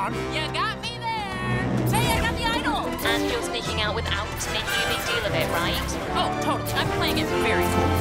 on. You got me there. Hey, I got the idol. And you're sneaking out without making a big deal of it, right? Oh, totally. I'm playing it very cool.